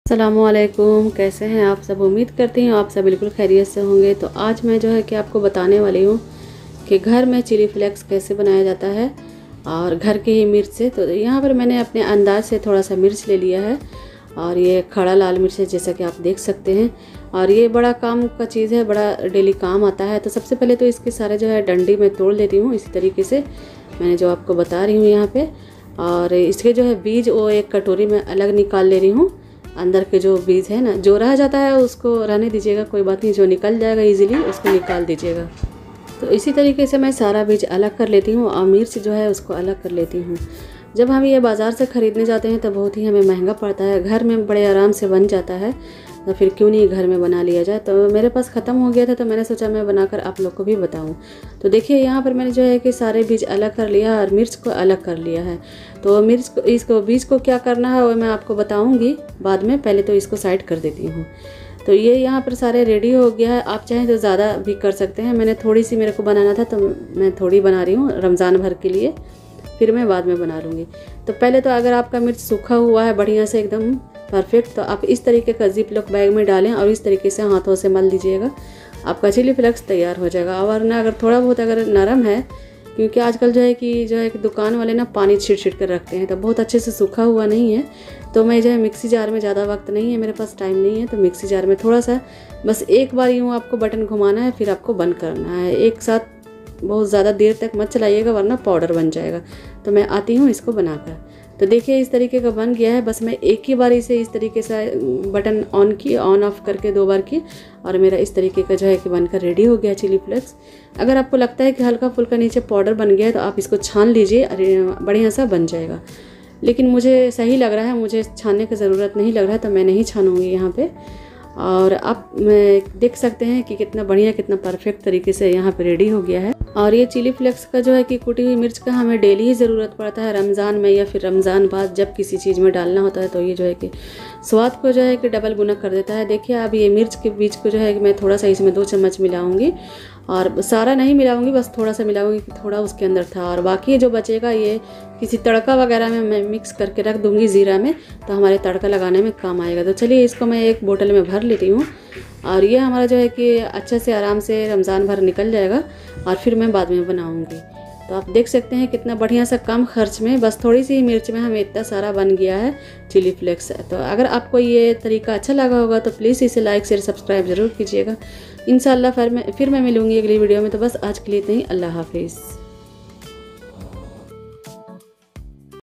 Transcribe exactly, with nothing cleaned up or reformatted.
अस्सलामुअलैकुम, कैसे हैं आप सब। उम्मीद करती हूँ आप सब बिल्कुल खैरियत से होंगे। तो आज मैं जो है कि आपको बताने वाली हूँ कि घर में चिली फ्लेक्स कैसे बनाया जाता है और घर के ही मिर्च से। तो यहाँ पर मैंने अपने अंदाज से थोड़ा सा मिर्च ले लिया है और ये खड़ा लाल मिर्च है जैसा कि आप देख सकते हैं। और ये बड़ा काम का चीज़ है, बड़ा डेली काम आता है। तो सबसे पहले तो इसके सारे जो है डंडी मैं तोड़ लेती हूँ इसी तरीके से मैंने जो आपको बता रही हूँ यहाँ पे। और इसके जो है बीज वो एक कटोरी में अलग निकाल ले रही हूँ। अंदर के जो बीज है ना, जो रह जाता है उसको रहने दीजिएगा, कोई बात नहीं। जो निकल जाएगा इजीली उसको निकाल दीजिएगा। तो इसी तरीके से मैं सारा बीज अलग कर लेती हूँ और मिर्च जो है उसको अलग कर लेती हूँ। जब हम ये बाज़ार से ख़रीदने जाते हैं तो बहुत ही हमें महंगा पड़ता है। घर में बड़े आराम से बन जाता है, तो फिर क्यों नहीं घर में बना लिया जाए। तो मेरे पास ख़त्म हो गया था तो मैंने सोचा मैं बनाकर आप लोग को भी बताऊं। तो देखिए यहाँ पर मैंने जो है कि सारे बीज अलग कर लिया और मिर्च को अलग कर लिया है। तो मिर्च को इसको बीज को क्या करना है वो मैं आपको बताऊंगी बाद में। पहले तो इसको साइड कर देती हूँ। तो ये यहाँ पर सारे रेडी हो गया है। आप चाहें तो ज़्यादा भी कर सकते हैं। मैंने थोड़ी सी मेरे को बनाना था तो मैं थोड़ी बना रही हूँ रमज़ान भर के लिए, फिर मैं बाद में बना लूँगी। तो पहले तो अगर आपका मिर्च सूखा हुआ है बढ़िया से एकदम परफेक्ट, तो आप इस तरीके का जिप लॉक बैग में डालें और इस तरीके से हाथों से मल दीजिएगा, आपका चिली फ्लेक्स तैयार हो जाएगा। और ना अगर थोड़ा बहुत अगर नरम है, क्योंकि आजकल जो है कि जो है कि दुकान वाले ना पानी छीट छीट कर रखते हैं, तो बहुत अच्छे से सूखा हुआ नहीं है। तो मैं जो है मिक्सी जार में, ज़्यादा वक्त नहीं है मेरे पास, टाइम नहीं है, तो मिक्सी जार में थोड़ा सा बस एक बार यूँ आपको बटन घुमाना है, फिर आपको बंद करना है। एक साथ बहुत ज़्यादा देर तक मत चलाइएगा वरना पाउडर बन जाएगा। तो मैं आती हूँ इसको बनाकर। तो देखिए इस तरीके का बन गया है। बस मैं एक ही बारी से इस तरीके से बटन ऑन की, ऑन ऑफ करके दो बार की, और मेरा इस तरीके का जो है कि बनकर रेडी हो गया चिली फ्लेक्स। अगर आपको लगता है कि हल्का फुल्का नीचे पाउडर बन गया है तो आप इसको छान लीजिए, अरे बढ़िया सा बन जाएगा। लेकिन मुझे सही लग रहा है, मुझे छानने की ज़रूरत नहीं लग रहा है, तो मैं नहीं छानूँगी यहाँ पर। और आप देख सकते हैं कि कितना बढ़िया, कितना परफेक्ट तरीके से यहाँ पे रेडी हो गया है। और ये चिली फ्लेक्स का जो है कि कुटी हुई मिर्च का हमें डेली ही ज़रूरत पड़ता है, रमज़ान में या फिर रमज़ान बाद जब किसी चीज़ में डालना होता है तो ये जो है कि स्वाद को जो है कि डबल गुना कर देता है। देखिए अब ये मिर्च के बीज को जो है कि मैं थोड़ा सा इसमें दो चम्मच मिलाऊंगी, और सारा नहीं मिलाऊंगी, बस थोड़ा सा मिलाऊंगी कि थोड़ा उसके अंदर था। और बाकी जो बचेगा ये किसी तड़का वगैरह में मैं मिक्स करके रख दूंगी ज़ीरा में, तो हमारे तड़का लगाने में काम आएगा। तो चलिए इसको मैं एक बोतल में भर लेती हूँ, और ये हमारा जो है कि अच्छे से आराम से रमज़ान भर निकल जाएगा, और फिर मैं बाद में बनाऊंगी। तो आप देख सकते हैं कितना बढ़िया सा कम खर्च में, बस थोड़ी सी मिर्च में हमें इतना सारा बन गया है चिली फ्लेक्स। तो अगर आपको ये तरीका अच्छा लगा होगा तो प्लीज़ इसे लाइक शेयर सब्सक्राइब ज़रूर कीजिएगा। इंशाल्लाह फिर मैं फिर मैं मिलूँगी अगली वीडियो में। तो बस आज के लिए इतना ही। अल्लाह हाफिज़।